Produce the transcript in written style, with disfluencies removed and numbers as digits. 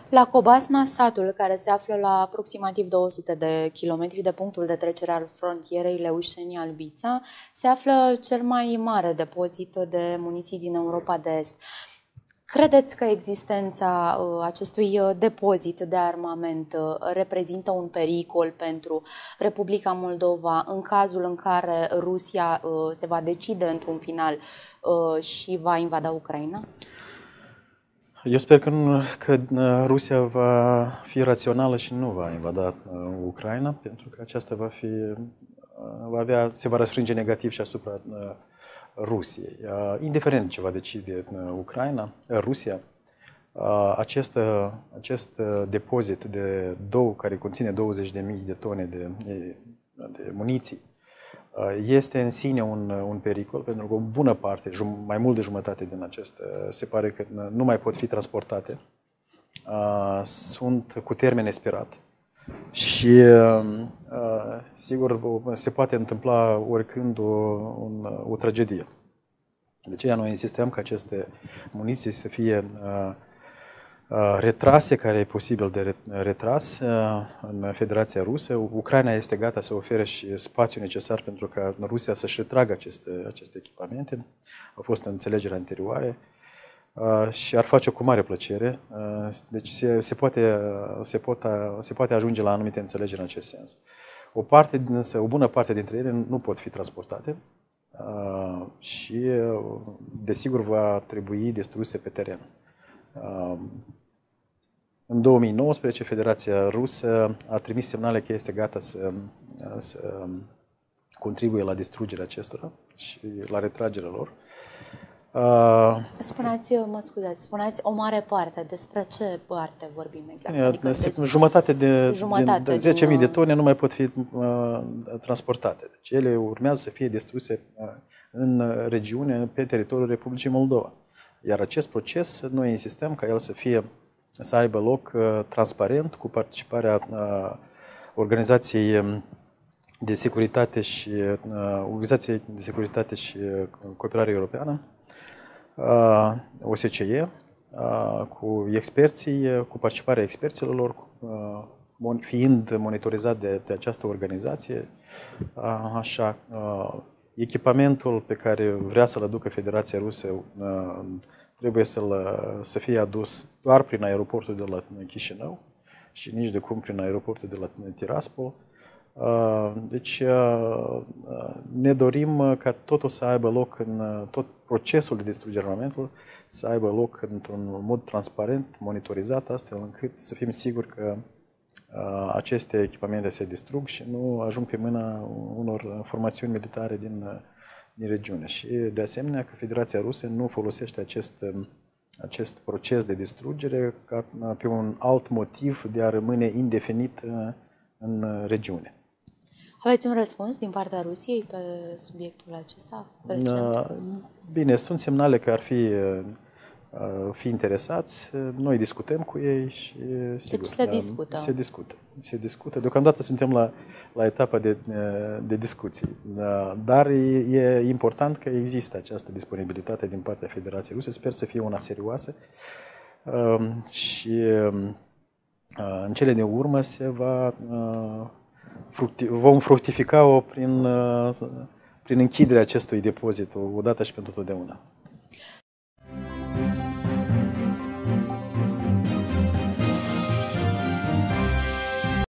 La Cobasna, satul care se află la aproximativ 200 de kilometri de punctul de trecere al frontierei Leușeni-Albița, se află cel mai mare depozit de muniții din Europa de Est. Credeți că existența acestui depozit de armament reprezintă un pericol pentru Republica Moldova în cazul în care Rusia se va decide într-un final și va invada Ucraina? Eu sper că Rusia va fi rațională și nu va invada Ucraina, pentru că aceasta se va răsfrânge negativ și asupra Rusiei. Indiferent ce va decide Rusia, acest depozit care conține 20.000 de tone de muniții este în sine un pericol, pentru că o bună parte, mai mult de jumătate din acestea, se pare că nu mai pot fi transportate, sunt cu termen expirat și, sigur, se poate întâmpla oricând o tragedie. De aceea noi insistăm că aceste muniții să fie retrase, care e posibil de retras în Federația Rusă. Ucraina este gata să ofere și spațiul necesar pentru ca Rusia să-și retragă aceste echipamente. Au fost înțelegeri anterioare și ar face-o cu mare plăcere. Deci se poate ajunge la anumite înțelegeri în acest sens. O bună parte dintre ele nu pot fi transportate și, desigur, va trebui distruse pe teren. În 2019, Federația Rusă a trimis semnale că este gata să contribuie la distrugerea acestora și la retragerea lor. Spuneați o mare parte. Despre ce parte vorbim exact? Adică jumătate din 10.000 de tone nu mai pot fi transportate. Deci ele urmează să fie distruse în regiune, pe teritoriul Republicii Moldova. Iar acest proces, noi insistăm ca el să aibă loc transparent, cu participarea Organizației de Securitate și Cooperare Europeană, OSCE, cu participarea experților lor, fiind monitorizat de această organizație. Așa, echipamentul pe care vrea să-l aducă Federația Rusă trebuie să fie adus doar prin aeroportul de la Chișinău și nici de cum prin aeroportul de la Tiraspol. Deci ne dorim ca totul să aibă loc, tot procesul de distrugere a armamentului să aibă loc într-un mod transparent, monitorizat, astfel încât să fim siguri că aceste echipamente se distrug și nu ajung pe mâna unor formațiuni militare din regiune. Și, de asemenea, că Federația Rusă nu folosește acest proces de distrugere ca pe un alt motiv de a rămâne indefinit în regiune. Aveți un răspuns din partea Rusiei pe subiectul acesta recent? Bine, sunt semnale că ar fi interesați. Noi discutăm cu ei și, sigur, deci se discută. Se discută. Deocamdată suntem la etapa de discuții. Dar e important că există această disponibilitate din partea Federației Ruse. Sper să fie una serioasă și în cele de urmă vom fructifica-o prin închiderea acestui depozit odată și pentru totdeauna.